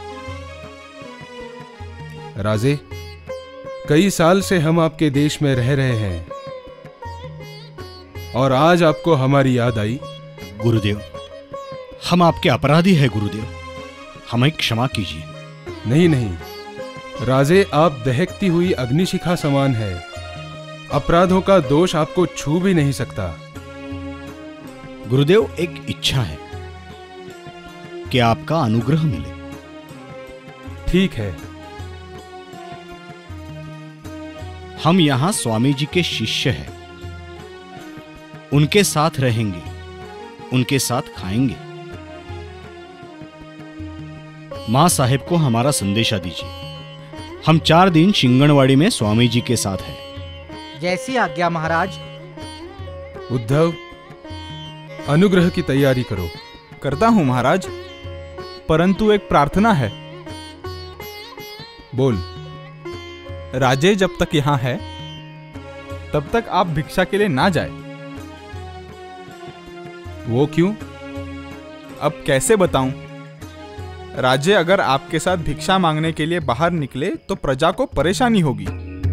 राजे, कई साल से हम आपके देश में रह रहे हैं और आज आपको हमारी याद आई। गुरुदेव, हम आपके अपराधी हैं गुरुदेव, हमें क्षमा कीजिए। नहीं नहीं राजे, आप दहकती हुई अग्निशिखा समान है, अपराधों का दोष आपको छू भी नहीं सकता। गुरुदेव, एक इच्छा है कि आपका अनुग्रह मिले। ठीक है। हम यहां स्वामी जी के शिष्य हैं, उनके साथ रहेंगे, उनके साथ खाएंगे। मां साहेब को हमारा संदेशा दीजिए, हम चार दिन शिंगणवाड़ी में स्वामी जी के साथ हैं। जैसी आज्ञा महाराज। उद्धव, अनुग्रह की तैयारी करो। करता हूं महाराज, परंतु एक प्रार्थना है। बोल। राजे जब तक यहां है तब तक आप भिक्षा के लिए ना जाए। वो क्यों? अब कैसे बताऊं? राजे अगर आपके साथ भिक्षा मांगने के लिए बाहर निकले तो प्रजा को परेशानी होगी।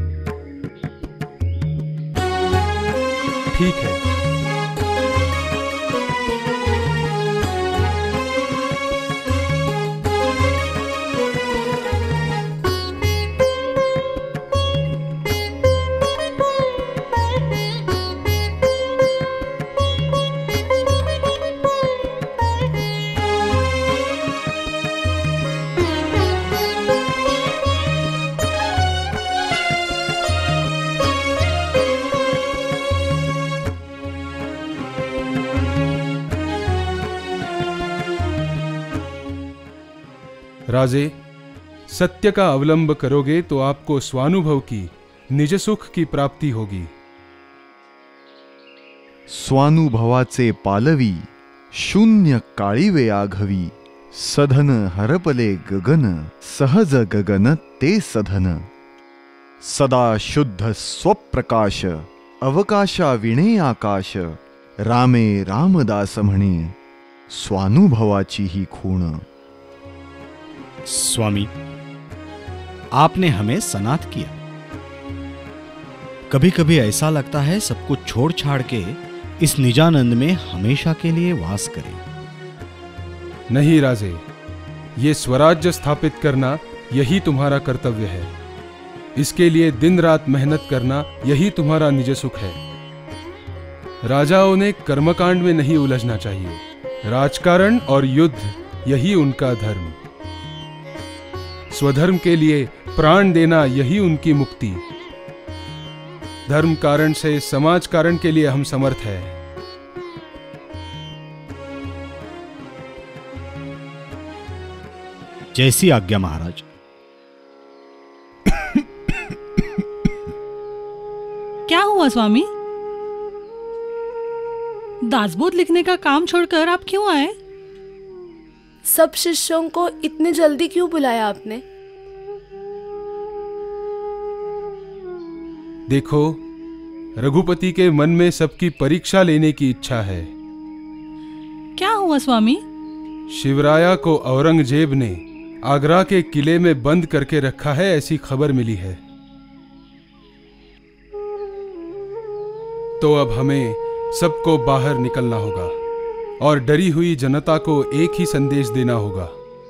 ठीक है। राजे, सत्य का अवलंब करोगे तो आपको स्वानुभव की, निज सुख की प्राप्ति होगी। स्वानुभवाचे पालवी शून्य काळीवे आघवी, सधन हरपले गगन, सहज गगन ते सधन। सदा शुद्ध स्वप्रकाश, अवकाशा विणे आकाश, रामे रामदास म्हणे स्वानुभवाची ही खूण। स्वामी, आपने हमें सनाथ किया। कभी कभी ऐसा लगता है सब कुछ छोड़ छाड़ के इस निजानंद में हमेशा के लिए वास करें। नहीं राजे, ये स्वराज्य स्थापित करना यही तुम्हारा कर्तव्य है। इसके लिए दिन रात मेहनत करना यही तुम्हारा निज सुख है। राजाओं ने कर्मकांड में नहीं उलझना चाहिए। राजकारण और युद्ध यही उनका धर्म। स्वधर्म के लिए प्राण देना यही उनकी मुक्ति। धर्म कारण से समाज कारण के लिए हम समर्थ हैं। जैसी आज्ञा महाराज। क्या हुआ स्वामी? दासबोध लिखने का काम छोड़कर आप क्यों आए? सब शिष्यों को इतनी जल्दी क्यों बुलाया आपने? देखो, रघुपति के मन में सबकी परीक्षा लेने की इच्छा है। क्या हुआ स्वामी? शिवराया को औरंगजेब ने आगरा के किले में बंद करके रखा है, ऐसी खबर मिली है। तो अब हमें सबको बाहर निकलना होगा और डरी हुई जनता को एक ही संदेश देना होगा।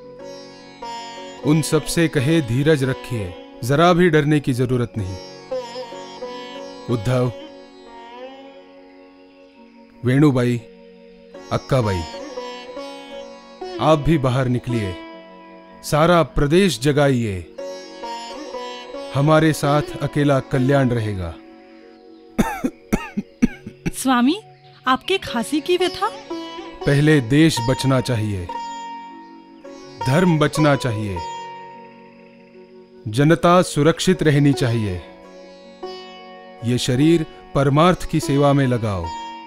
उन सबसे कहे धीरज रखिए, जरा भी डरने की जरूरत नहीं। उद्धव, वेणुबाई, अक्काबाई, आप भी बाहर निकलिए, सारा प्रदेश जगाइए। हमारे साथ अकेला कल्याण रहेगा। स्वामी, आपके खांसी की व्यथा? पहले देश बचना चाहिए, धर्म बचना चाहिए, जनता सुरक्षित रहनी चाहिए। ये शरीर परमार्थ की सेवा में लगाओ।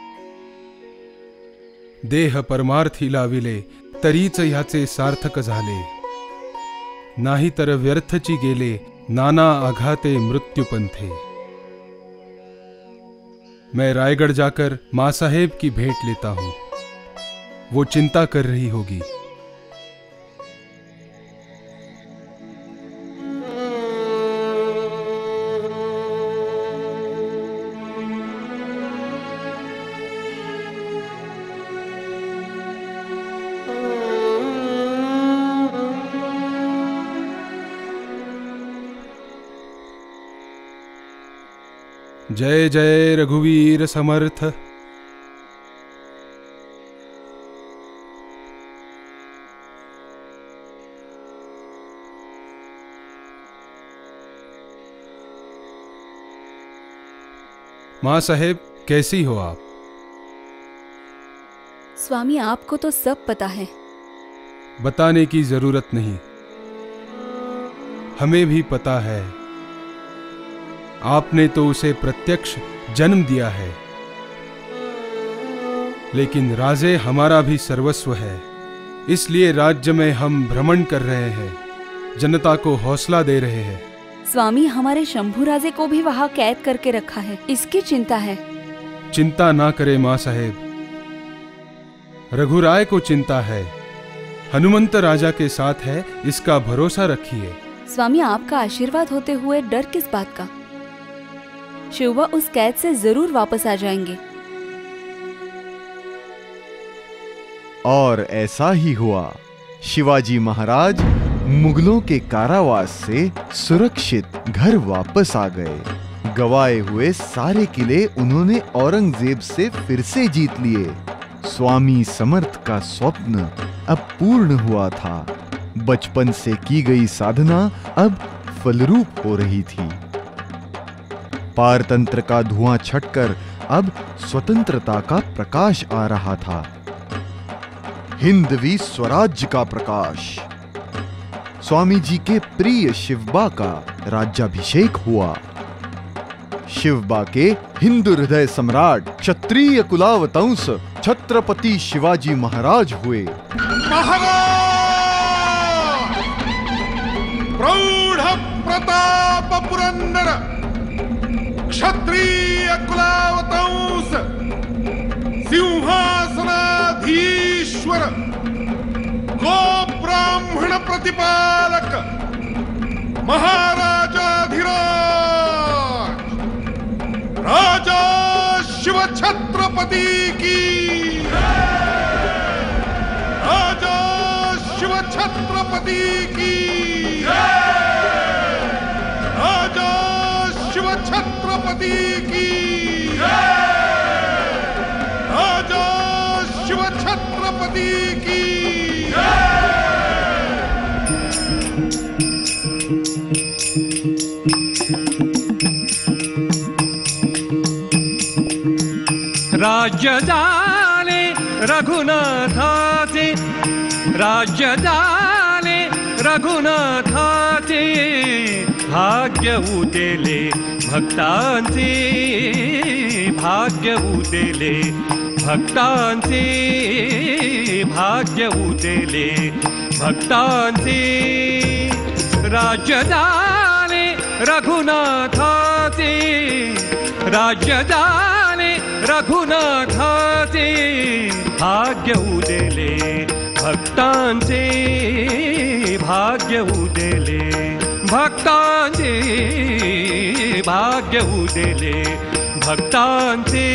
देह परमार्थी लाविले तरीच ह्याचे सार्थक झाले, नाही तर व्यर्थची गेले नाना आघाते मृत्युपंथे। मैं रायगढ़ जाकर मां साहेब की भेंट लेता हूं, वो चिंता कर रही होगी। जय जय रघुवीर समर्थ। मां साहेब, कैसी हो आप? स्वामी, आपको तो सब पता है। बताने की जरूरत नहीं, हमें भी पता है। आपने तो उसे प्रत्यक्ष जन्म दिया है, लेकिन राजे हमारा भी सर्वस्व है। इसलिए राज्य में हम भ्रमण कर रहे हैं, जनता को हौसला दे रहे हैं। स्वामी, हमारे शंभू राजे को भी वहां कैद करके रखा है, इसकी चिंता है। चिंता ना करे मां साहेब, रघुराय को चिंता है, हनुमंत राजा के साथ है, इसका भरोसा रखिए। स्वामी, आपका आशीर्वाद होते हुए डर किस बात का? शिवा उस कैद से जरूर वापस आ जाएंगे। और ऐसा ही हुआ। शिवाजी महाराज मुगलों के कारावास से सुरक्षित घर वापस आ गए। गवाए हुए सारे किले उन्होंने औरंगजेब से फिर से जीत लिए। स्वामी समर्थ का स्वप्न अब पूर्ण हुआ था। बचपन से की गई साधना अब फलरूप हो रही थी। पारतंत्र का धुआं छटकर अब स्वतंत्रता का प्रकाश आ रहा था। हिंदवी स्वराज्य का प्रकाश। स्वामी जी के प्रिय शिवबा का राज्याभिषेक हुआ। शिवबा के हिंदू हृदय सम्राट क्षत्रिय कुलावतंस छत्रपति शिवाजी महाराज हुए। प्रौढ़ प्रताप पुरंदर क्षत्रिय कुलावतंस ईश्वर गो ब्राह्मण प्रतिपालक महाराजाधिराज राजा शिव छत्रपति की राजा शिव छत्रपति की राजा शिव छत्रपति की राजा शिव छत्रपति की राज्य झाले रघुनाथाचे राज्य झाले रघुनाथाचे भाग्य उदेले भक्तांचे भाग्य उदेले भक्तांचे भाग्य उदेले भक्तांचे राज्य झाले रघुनाथाचे राज्य झाले रघुनाथाचे भाग्य उदेले भक्तांचे भाग्य उदेले भक्तांचे भाग्य उदेले भक्तांचे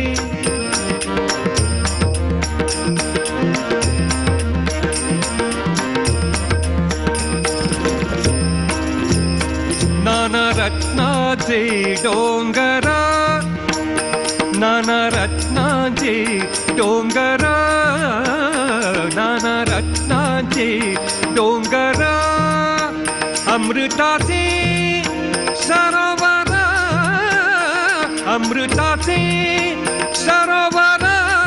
नाना रत्नाचे डोंगरा नाना रत्नाचे डोंगरा नाना रत्नाचे डोंगरा अमृताचे सरोवर अमृताचे सरोवर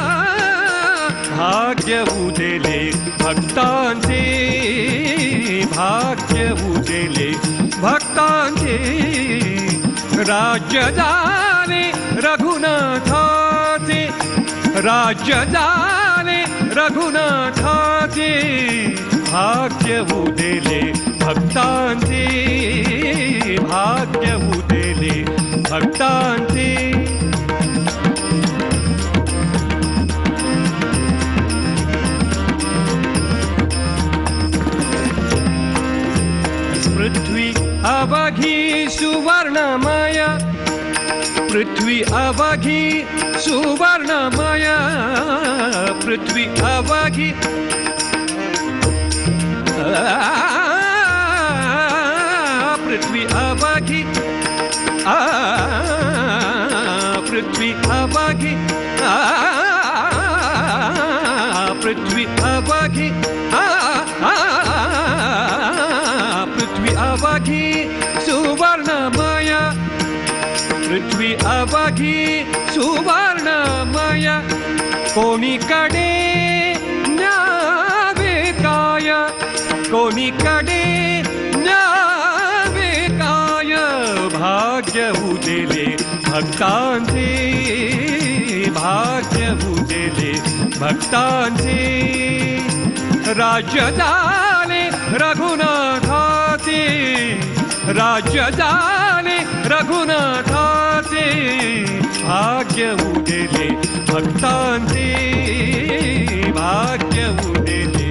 भाग्य उदेले भक्तांचे भाग्य उदेले भक्तांचे राज्य झाले रघुनाथाचे राज्य झाले रघुनाथाचे भाग्य उदेले भक्तांचे भाग्य उदेले भक्तांचे पृथ्वी अवघी सुवर्णमय पृथ्वी अवघी सुवर्णमय पृथ्वी अवघी पृथ्वी अवघी पृथ्वी अवघी पृथ्वी अवघी पृथ्वी अवघी सुवर्णमय पृथ्वी अवघी सुवर्णमय कोणीकडे न्यावे काय कोणीकडे न्यावे काय भाग्य उदेले भक्तांचे भाग्य उदेले भक्तांचे राज्य झाले रघुनाथाचे राज्य झाले रघुनाथाचे भाग्य उदेले भक्तांचे भाग्य उदेले